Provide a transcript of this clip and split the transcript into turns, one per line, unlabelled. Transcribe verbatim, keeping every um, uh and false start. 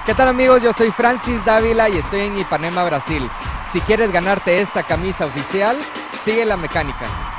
¿Qué tal amigos? Yo soy Francis Dávila y estoy en Ipanema, Brasil. Si quieres ganarte esta camisa oficial, sigue la mecánica.